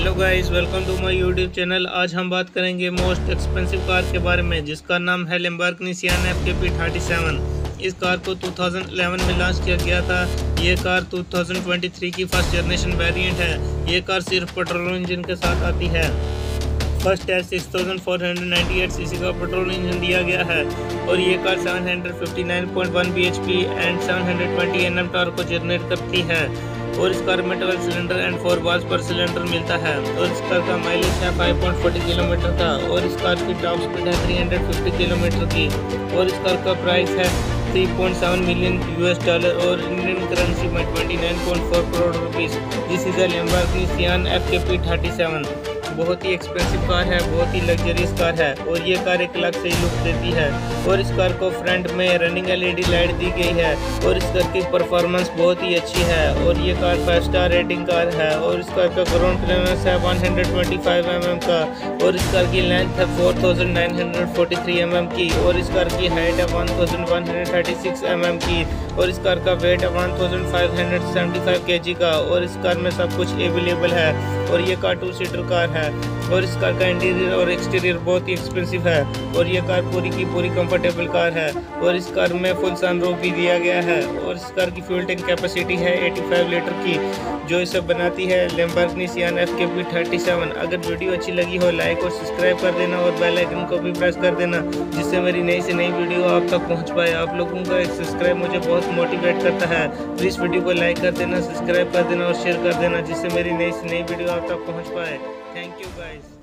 Hello guys, welcome to my YouTube channel. आज हम बात करेंगे मोस्ट एक्सपेंसिव कार के बारे में, जिसका नाम है लैम्बोर्गिनी सियान FKP 37। इस कार को 2011 में लॉन्च किया गया था। ये कार 2023 की फर्स्ट जनरेशन वेरिएंट है। ये कार सिर्फ पेट्रोल इंजन के साथ आती है। फर्स्ट है 6498 सीसी का पेट्रोल इंजन दिया गया है और ये car 759.1 bhp and 720 Nm torque को जनरेट करती है और इस कार में 12 सिलेंडर एंड 4 बार्स पर सिलेंडर मिलता है और इस कार का माइलेज है 5.40 किलोमीटर का और इस कार की टॉप स्पीड है 350 किलोमीटर की और इस कार का प्राइस है $3.7 मिलियन और इंडियन करेंसी में 29.4 crore rupees. This is a Lamborghini Sian FKP 37। बहुत ही एक्सपेंसिव कार है, बहुत ही लग्जरियस कार है और ये कार एक अलग से लुक देती है और इस कार को फ्रंट में रनिंग LED लाइट दी गई है और इस कार की परफॉर्मेंस बहुत ही अच्छी है और ये कार 5 स्टार रेटिंग कार है और इस कार का ग्राउंड क्लियरेंस है 125 mm का और इस कार की लेंथ है 4943 mm की और इस कार की हाइट है 1136 mm की और इस कार का वेट है 1575 kg का और इस कार में सब कुछ अवेलेबल है और ये कार 2 सीटर कार है और इस कार का इंटीरियर और एक्सटीरियर बहुत ही एक्सपेंसिव है और ये कार पूरी की पूरी कंफर्टेबल कार है और इस कार में फुल सनरूफ भी दिया गया है और इस कार की फ्यूल टैंक कैपेसिटी है 85 लीटर की, जो इसे बनाती है लैम्बोर्गिनी सियान FKP 37। अगर वीडियो अच्छी लगी हो लाइक और सब्सक्राइब कर देना और बेल आइकन को भी प्रेस कर देना, जिससे मेरी नई से नई वीडियो आप तक पहुंच पाए। आप लोगों का एक सब्सक्राइब मुझे बहुत मोटिवेट करता है। प्लीज़ वीडियो को लाइक कर देना, सब्सक्राइब कर देना और शेयर कर देना, जिससे मेरी नई से नई वीडियो आप तक पहुँच पाए। Thank you guys.